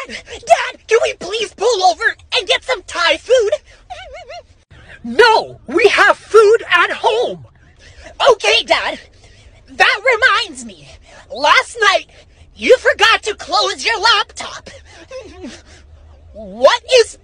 Dad, can we please pull over and get some Thai food? No, we have food at home. Okay, Dad. That reminds me. Last night, you forgot to close your laptop. What is